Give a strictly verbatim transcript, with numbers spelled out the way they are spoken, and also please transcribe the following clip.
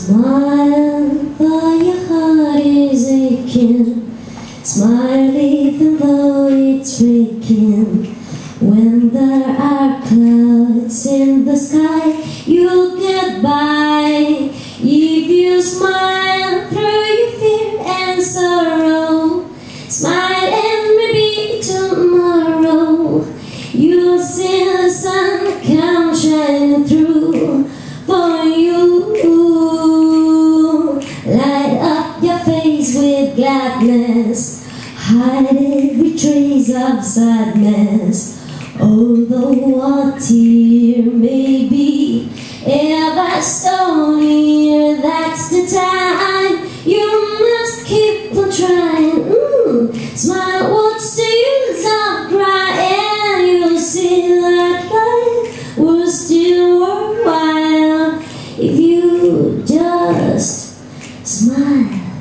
Smile, though your heart is aching. Smile even though it's breaking. When there are clouds in the sky, you'll get by. If you smile through your fear and sorrow, smile and maybe tomorrow you'll see the sun come shining through for you. Light up your face with gladness, hide every trace of sadness. Although one tear may be ever stonier, that's the time you must keep on trying. Mm. Smile, what's the use of crying? You'll see that life will still worthwhile if you just smile.